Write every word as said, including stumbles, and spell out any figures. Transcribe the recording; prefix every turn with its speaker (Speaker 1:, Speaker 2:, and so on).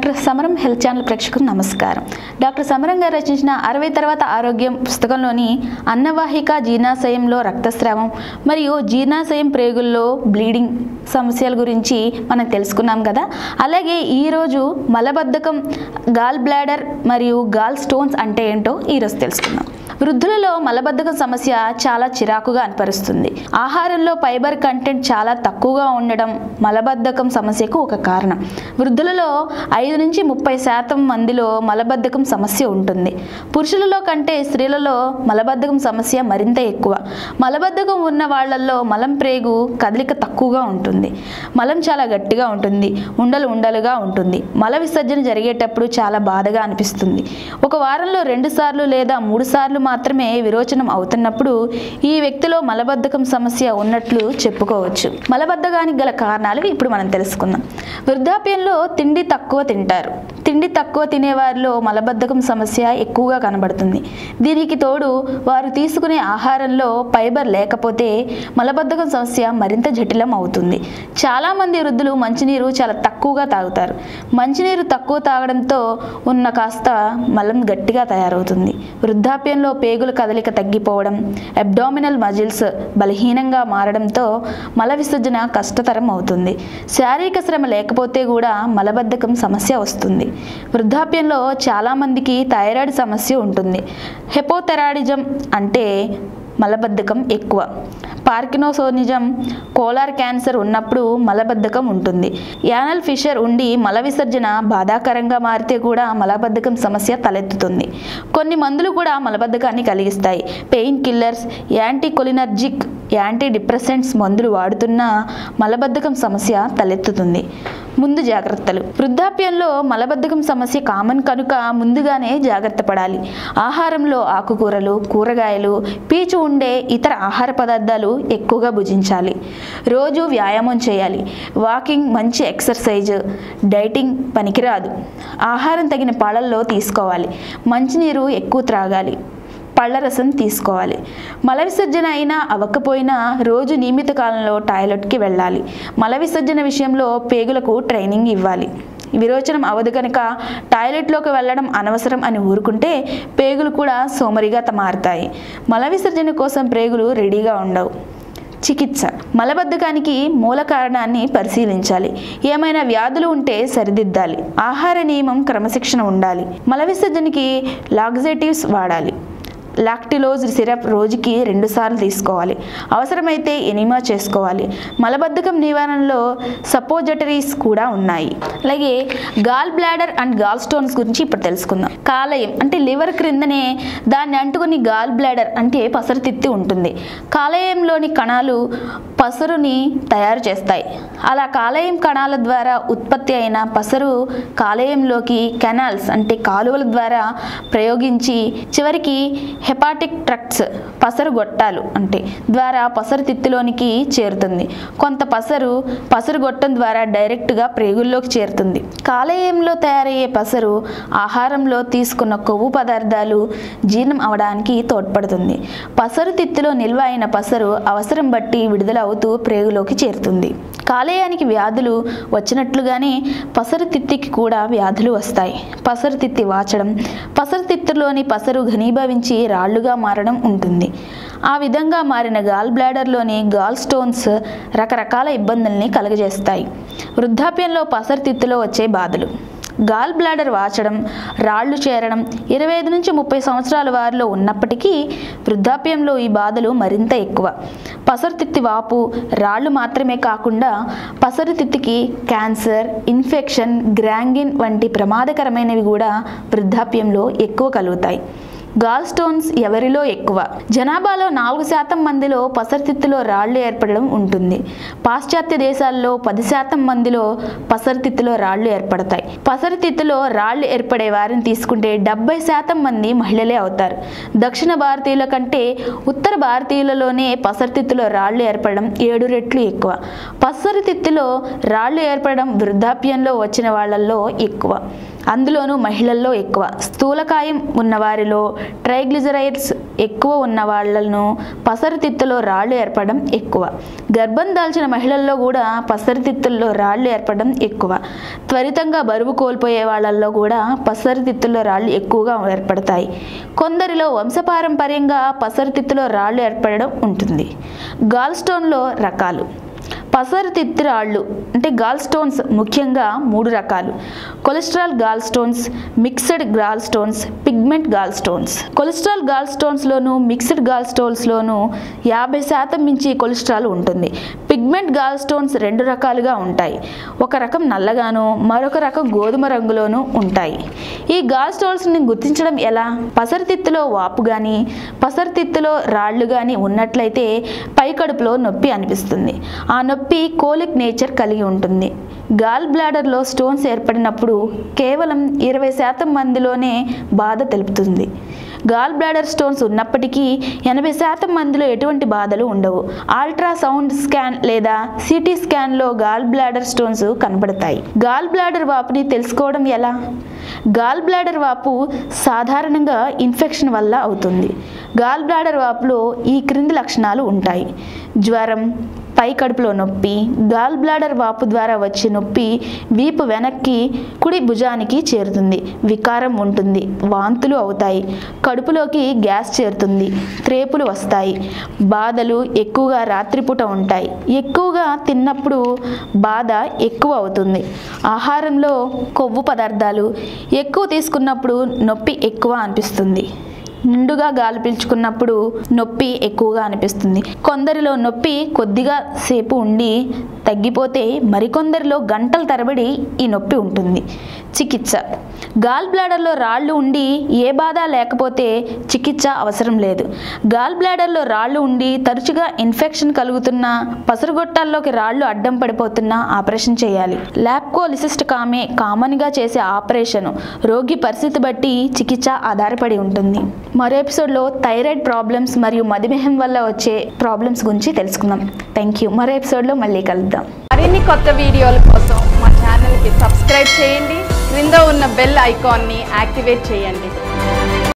Speaker 1: Doctor సమరం health channel ప్రేక్షకులకు నమస్కారం. డాక్టర్ సమరం గారు రచించిన అరవై తర్వాత ఆరోగ్యం పుస్తకంలోని అన్నవాహిక జీర్ణాశయంలో రక్తస్రావం మరియు జీర్ణాశయం ప్రేగుల్లో బ్లీడింగ్ సమస్యల గురించి మనం తెలుసుకున్నాం కదా. అలాగే ఈరోజు మలబద్ధకం, గాల్ బ్లాడర్ మరియు గాల్ స్టోన్స్ అంటే ఏంటో ఈరోజు తెలుసుకుందాం. వృద్ధులలో మలబద్ధకం సమస్య చాలా చిరాకుగా అనిపరుస్తుంది. ఆహారంలో ఫైబర్ కంటెంట్ చాలా తక్కువగా ఉండడం మలబద్ధకం సమస్యకు ఒక కారణం. వృద్ధులలో ఐదు నుంచి ముప్పై శాతం మందిలో మలబద్ధకం సమస్య ఉంటుంది. పురుషులలో కంటే స్త్రీలలో మలబద్ధకం సమస్య మరింత ఎక్కువ. మలబద్ధకం ఉన్న వాళ్ళల్లో మలం ప్రేగు కదలిక తక్కువగా ఉంటుంది. మలం చాలా గట్టిగా ఉంటుంది, ఉండలు ఉండలుగా ఉంటుంది. మల విసర్జన జరిగేటప్పుడు చాలా బాధగా అనిపిస్తుంది. ఒక వారంలో రెండు సార్లు లేదా మూడు సార్లు మాత్రమే విరోచనం అవుతున్నప్పుడు ఈ వ్యక్తిలో మలబద్ధకం సమస్య ఉన్నట్లు చెప్పుకోవచ్చు. మలబద్ధకానికి గల కారణాలు ఇప్పుడు మనం తెలుసుకుందాం. వృద్ధాప్యంలో తిండి తక్కువ తింటారు. తిండి తక్కువ తినేవారిలో మలబద్ధకం సమస్య ఎక్కువగా కనబడుతుంది. దీనికి తోడు వారు తీసుకునే ఆహారంలో ఫైబర్ లేకపోతే మలబద్ధకం సమస్య మరింత జటిలం అవుతుంది. చాలామంది వృద్ధులు మంచినీరు చాలా తక్కువగా తాగుతారు. మంచినీరు తక్కువ తాగడంతో ఉన్న కాస్త మలం గట్టిగా తయారవుతుంది. వృద్ధాప్యంలో పేగుల కదలిక తగ్గిపోవడం, అబ్డామినల్ మజిల్స్ బలహీనంగా మారడంతో మల విసర్జన కష్టతరం అవుతుంది. శారీరక శ్రమ లేకపోతే కూడా మలబద్ధకం సమస్య వస్తుంది. వృద్ధాప్యంలో చాలామందికి థైరాయిడ్ సమస్య ఉంటుంది. హెపోథైరాయిడిజం అంటే మలబద్ధకం ఎక్కువ. పార్కిన్సోనిజం, కోలార్ క్యాన్సర్ ఉన్నప్పుడు మలబద్ధకం ఉంటుంది. యానల్ ఫిషర్ ఉండి మల విసర్జన బాధాకరంగా మారితే కూడా మలబద్ధకం సమస్య తలెత్తుతుంది. కొన్ని మందులు కూడా మలబద్ధకాన్ని కలిగిస్తాయి. Pain killers, anticholinergic, anti depressants మందులు వాడుతున్నా మలబద్ధకం సమస్య తలెత్తుతుంది. ముందు జాగ్రత్తలు. వృద్ధాప్యంలో మలబద్ధకం సమస్య కామన్ కనుక ముందుగానే జాగ్రత్త పడాలి. ఆహారంలో ఆకుకూరలు, కూరగాయలు, పీచు ఉండే ఇతర ఆహార పదార్థాలు ఎక్కువగా భుజించాలి. రోజు వ్యాయామం చేయాలి. వాకింగ్ మంచి ఎక్సర్సైజ్. డైటింగ్ పనికిరాదు. ఆహారం తగిన పాళల్లో తీసుకోవాలి. మంచినీరు ఎక్కువ త్రాగాలి. పళ్ళ రసం తీసుకోవాలి. మల విసర్జన అయినా అవ్వకపోయినా రోజు నియమిత కాలంలో టాయిలెట్కి వెళ్ళాలి. మల విసర్జన విషయంలో పేగులకు ట్రైనింగ్ ఇవ్వాలి. విరోచనం అవదు కనుక టాయిలెట్లోకి వెళ్ళడం అనవసరం అని ఊరుకుంటే పేగులు కూడా సోమరిగా మారుతాయి. మల విసర్జన కోసం పేగులు రెడీగా ఉండవు. చికిత్స. మలబద్ధకానికి మూల కారణాన్ని పరిశీలించాలి. ఏమైనా వ్యాధులు ఉంటే సరిదిద్దాలి. ఆహార నియమం, క్రమశిక్షణ ఉండాలి. మల విసర్జనకి లాక్సేటివ్స్ వాడాలి. లాక్టిలోజ్ సిరప్ రోజుకి రెండు సార్లు తీసుకోవాలి. అవసరమైతే ఎనిమా చేసుకోవాలి. మలబద్ధకం నివారణలో సపోజిటరీస్ కూడా ఉన్నాయి. అలాగే gall bladder and gall stones గురించి ఇప్పుడు తెలుసుకుందాం. కాలేయం అంటే లివర్ క్రిందనే దాన్ని అంటుకుని గాల్ బ్లాడర్ అంటే పసరుతిత్తి ఉంటుంది. కాలేయంలోని కణాలు పసరుని తయారు చేస్తాయి. అలా కాలేయం కణాల ద్వారా ఉత్పత్తి అయిన పసరు కాలేయంలోకి కెనాల్స్ అంటే కాలువల ద్వారా ప్రయోగించి చివరికి హెపాటిక్ ట్రక్ట్స్ పసరు గొట్టాలు అంటే ద్వారా పసరు తిత్తిలోనికి చేరుతుంది. కొంత పసరు పసరు గొట్టం ద్వారా డైరెక్ట్గా ప్రేగుల్లోకి చేరుతుంది. కాలేయంలో తయారయ్యే పసరు ఆహారంలో తీసుకున్న కొవ్వు పదార్థాలు జీర్ణం అవడానికి తోడ్పడుతుంది. పసరు తిత్తిలో నిల్వ అయిన పసరు అవసరం బట్టి విడుదల అవుతూ ప్రేగులోకి చేరుతుంది. కాలేయానికి వ్యాధులు వచ్చినట్లుగానే పసరు తిత్తికి కూడా వ్యాధులు వస్తాయి. పసరు తిత్తి వాచడం, పసరు తిత్తిలోని పసరు ఘనీభవించి రాళ్లుగా మారడం ఉంటుంది. ఆ విధంగా మారిన గాల్ బ్లాడర్లోని గాల్ స్టోన్స్ రకరకాల ఇబ్బందుల్ని కలుగజేస్తాయి. వృద్ధాప్యంలో పసరు తిత్తిలో వచ్చే బాధలు. గాల్ బ్లాడర్ వాచడం, రాళ్లు చేరడం ఇరవై ఐదు నుంచి ముప్పై సంవత్సరాల వారిలో ఉన్నప్పటికీ వృద్ధాప్యంలో ఈ బాధలు మరింత ఎక్కువ. పసరుతిత్తి వాపు, రాళ్లు మాత్రమే కాకుండా పసరుతిత్తికి క్యాన్సర్, ఇన్ఫెక్షన్, గ్రాంగిన్ వంటి ప్రమాదకరమైనవి కూడా వృద్ధాప్యంలో ఎక్కువ కలుగుతాయి. గాల్ స్టోన్స్ ఎవరిలో ఎక్కువ? జనాభాలో నాలుగు శాతం మందిలో పసరుతిత్తులో రాళ్లు ఏర్పడడం ఉంటుంది. పాశ్చాత్య దేశాల్లో పది శాతం మందిలో పసరుతిత్తులో రాళ్లు ఏర్పడతాయి. పసరుతిత్తులో రాళ్లు ఏర్పడే వారిని తీసుకుంటే డెబ్బై శాతం మంది మహిళలే అవుతారు. దక్షిణ భారతీయుల కంటే ఉత్తర భారతీయులలోనే పసరుతిత్తులో రాళ్లు ఏర్పడడం ఏడు రెట్లు ఎక్కువ. పసరుతిత్తులో రాళ్లు ఏర్పడడం వృద్ధాప్యంలో వచ్చిన వాళ్ళల్లో ఎక్కువ. అందులోనూ మహిళల్లో ఎక్కువ. స్థూలకాయం ఉన్నవారిలో ట్రైగ్లిజరైడ్స్ ఎక్కువ ఉన్న వాళ్ళను పసరుతిత్తులో రాళ్ళు ఏర్పడడం ఎక్కువ. గర్భం దాల్చిన మహిళల్లో కూడా పసరుతిత్తుల్లో రాళ్ళు ఏర్పడడం ఎక్కువ. త్వరితంగా బరువు కోల్పోయే వాళ్ళల్లో కూడా పసరుతిత్తుల్లో రాళ్ళు ఎక్కువగా ఏర్పడతాయి. కొందరిలో వంశపారంపర్యంగా పసరుతిత్తులో రాళ్ళు ఏర్పడడం ఉంటుంది. గాల్ స్టోన్లో రకాలు. పసరుతిత్తి రాళ్ళు అంటే గాల్ స్టోన్స్ ముఖ్యంగా మూడు రకాలు: cholesterol gall stones, mixed gall stones, pigment gall stones. Cholesterol gall స్టోన్స్లోను మిక్స్డ్ గాల్ స్టోన్స్లోను యాభై శాతం మించి కొలెస్ట్రాల్ ఉంటుంది. పిగ్మెంట్ గాల్ స్టోన్స్ రెండు రకాలుగా ఉంటాయి. ఒక రకం నల్లగాను మరొక రకం గోధుమ రంగులోను ఉంటాయి. ఈ గాల్ స్టోన్స్ని గుర్తించడం ఎలా? పసరుతిత్తులో వాపు కానీ పసరుతిత్తులో రాళ్ళు కానీ ఉన్నట్లయితే పైకడుపులో నొప్పి అనిపిస్తుంది. ఆ నొప్పి కోలిక్ నేచర్ కలిగి ఉంటుంది. గాల్ బ్లాడర్లో స్టోన్స్ ఏర్పడినప్పుడు కేవలం ఇరవై శాతం మందిలోనే బాధ తెలుపుతుంది. గాల్ బ్లాడర్ స్టోన్స్ ఉన్నప్పటికీ ఎనభై శాతం మందిలో ఎటువంటి బాధలు ఉండవు. అల్ట్రాసౌండ్ స్కాన్ లేదా సిటీ స్కాన్లో గాల్ బ్లాడర్ స్టోన్స్ కనబడతాయి. గాల్ బ్లాడర్ వాపుని తెలుసుకోవడం ఎలా? గాల్ బ్లాడర్ వాపు సాధారణంగా ఇన్ఫెక్షన్ వల్ల అవుతుంది. గాల్ బ్లాడర్ వాపులో ఈ క్రింది లక్షణాలు ఉంటాయి: జ్వరం, పై కడుపులో నొప్పి, గాల్ బ్లాడర్ వాపు ద్వారా వచ్చే నొప్పి వీపు వెనక్కి కుడి భుజానికి చేరుతుంది, వికారం ఉంటుంది, వాంతులు అవుతాయి, కడుపులోకి గ్యాస్ చేరుతుంది, త్రేపులు వస్తాయి, బాధలు ఎక్కువగా రాత్రిపూట ఉంటాయి, ఎక్కువగా తిన్నప్పుడు బాధ ఎక్కువ అవుతుంది, ఆహారంలో కొవ్వు పదార్థాలు ఎక్కువ తీసుకున్నప్పుడు నొప్పి ఎక్కువ అనిపిస్తుంది, నిండుగా గాలి పీల్చుకున్నప్పుడు నొప్పి ఎక్కువగా అనిపిస్తుంది. కొందరిలో నొప్పి కొద్దిగా సేపు ఉండి తగ్గిపోతే మరికొందరిలో గంటల తరబడి ఈ నొప్పి ఉంటుంది. చికిత్స. గాల్ బ్లాడర్లో రాళ్ళు ఉండి ఏ బాధ లేకపోతే చికిత్స అవసరం లేదు. గాల్ బ్లాడర్లో రాళ్ళు ఉండి తరచుగా ఇన్ఫెక్షన్ కలుగుతున్నా, పసరుగొట్టాల్లోకి రాళ్ళు అడ్డం పడిపోతున్నా ఆపరేషన్ చేయాలి. ల్యాప్కోలిసిస్టెక్టమీ కామన్గా చేసే ఆపరేషన్ రోగి పరిస్థితి బట్టి చికిత్స ఆధారపడి ఉంటుంది. మరో ఎపిసోడ్లో థైరాయిడ్ ప్రాబ్లమ్స్ మరియు మధుమేహం వల్ల వచ్చే ప్రాబ్లమ్స్ గురించి తెలుసుకుందాం. Thank you. మరో ఎపిసోడ్లో మళ్ళీ కలుద్దాం.
Speaker 2: మరిన్ని కొత్త వీడియోల కోసం మా ఛానల్కి సబ్స్క్రైబ్ చేయండి. క్రింద ఉన్న బెల్ ఐకాన్ని యాక్టివేట్ చేయండి.